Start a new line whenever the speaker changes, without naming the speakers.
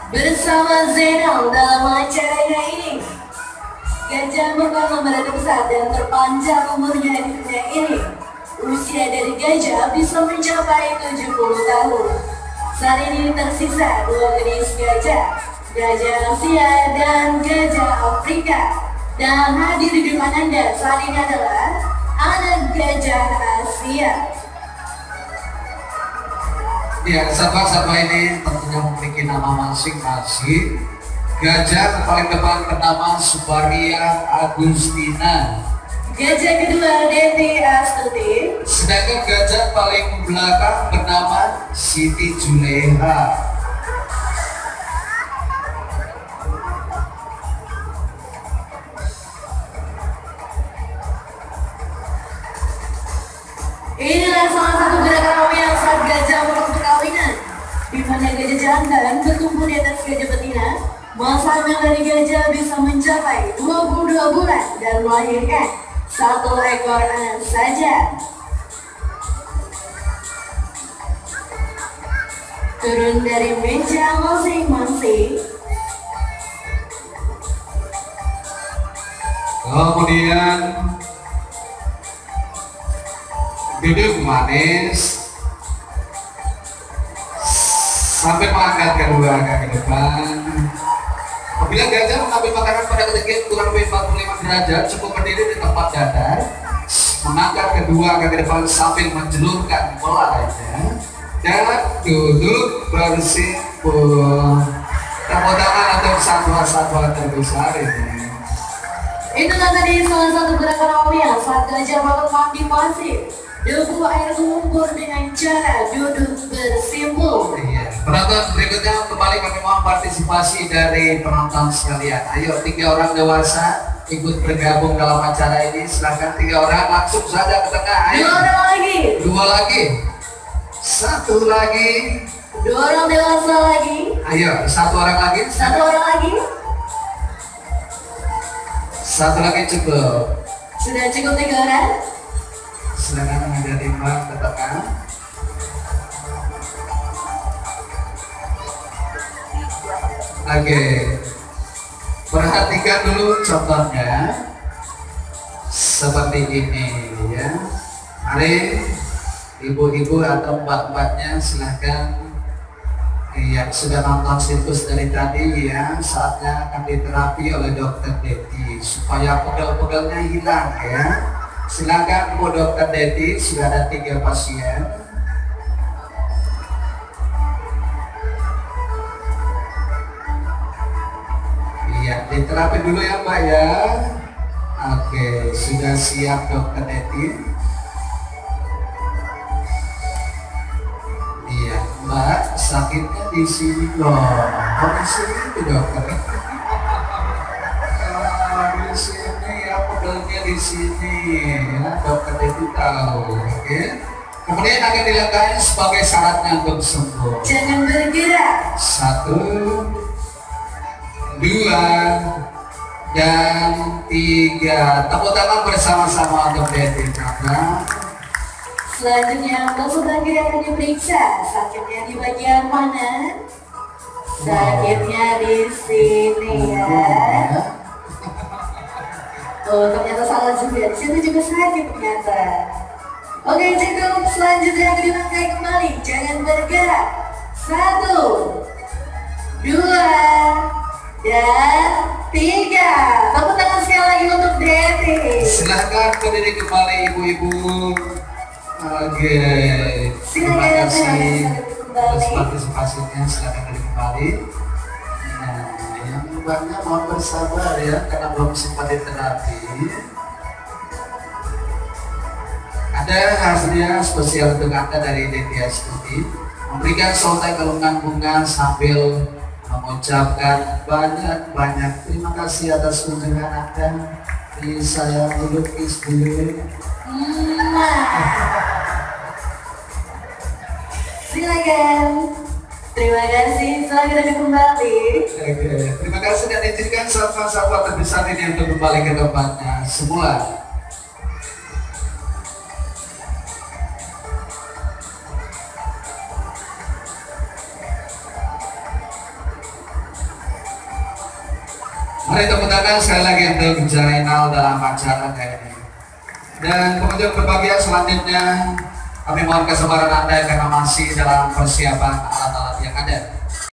Bersama Zainal dalam acaranya ini, gajah pertama berada besar dan terpanjang umurnya di dunia ini. Usia dari gajah bisa mencapai 70 tahun. Saat ini tersisa dua jenis gajah, gajah Asia dan gajah Afrika. Dan hadir di depan Anda saat ini adalah anak gajah Asia.
Ya, satwa-satwa ini tentunya memiliki nama masing-masing. Gajah paling depan bernama Subaria Agustina.
Gajah kedua Denti Astuti.
Sedangkan gajah paling belakang bernama Siti Juleha.
Inilah salah satu gerakan yang saat gajah melakukan perkawinan, di mana gajah jantan bertumbuh di atas gajah betina. Masa hamil dari gajah bisa mencapai 22 bulan dan melahirkan satu ekor anak saja. Turun dari meja masing-masing.
Kemudian duduk manis sambil mengangkat kedua kaki depan. Apabila gajah mengambil makanan pada ketinggian kurang lebih 45 derajat, cukup berdiri di tempat datar, mengangkat kedua kaki depan sambil menjelurkan belainya, dan duduk bersimpul. Tepuk tangan untuk satwa-satwa terbesar ini.
Itulah tadi salah satu gerakan awalnya saat gajah melakukan mandi pasir. Debu air lumpur dengan cara duduk bersimpul.
Iya. Penonton berikutnya kembali kami mohon partisipasi dari penonton sekalian. Ayo 3 orang dewasa ikut bergabung dalam acara ini. Silahkan 3 orang langsung saja ke tengah. Ayo.
2 orang lagi.
2 lagi. 1 lagi.
2 orang dewasa lagi.
Ayo 1 orang lagi.
1 orang lagi.
1 lagi cukup.
Sudah cukup 3 orang.
Silakan mengajak timbang ke tengah. Oke, perhatikan dulu contohnya seperti ini ya. Mari ibu-ibu atau mbak-mbaknya silahkan yang sudah nonton sirkus dari tadi ya, saatnya akan diterapi oleh dokter Dedi supaya pegel-pegelnya hilang ya. Silakan Bu Dokter Dedi, sudah ada 3 pasien. Iya, diterapi dulu ya Mbak ya. Oke, sudah siap Dokter Dedi. Iya, Mbak, sakitnya di sini loh. Oh, di sini itu dokter. Di sini ya, pegelnya di sini ya, dokter itu tahu. Oke. Kemudian akan dilakukan sebagai syaratnya untuk sembuh.
Jangan bergerak.
1, 2, dan 3. Tepuk tangan bersama-sama untuk Dedi Kakak.
Selanjutnya konsultan kiri akan diperiksa. Sakitnya di bagian mana? Sakitnya di sini ya. Oh, ternyata salah juga. Di situ juga sakit ternyata. Oke, cukup. Selanjutnya akan dirangkai kembali. Jangan bergerak. 1, 2, dan 3. Tepuk tangan sekali lagi untuk Dedi.
Silahkan berdiri kembali ibu-ibu. Oke. Terima kasih atas partisipasinya. Silahkan berdiri kembali. Nah, yang mbaknya mohon bersabar ya, karena belum sempat diterapi. Ada hadiah spesial untuk Anda dari Dedi Astuti, memberikan sontai galungan bunga sambil mengucapkan banyak-banyak terima kasih atas kunjungan Anda. Ini saya melukis dulu.
Silakan. Terima kasih. Selamat datang kembali.
Oke, terima kasih dan izinkan satwa-satwa terbesar ini untuk kembali ke tempatnya semula. Mari tepuk tangan sekali lagi untuk Zainal dalam acara ini. Dan pengunjung berbahagia selanjutnya kami mohon kesabaran Anda karena masih dalam persiapan alat-alat yang ada.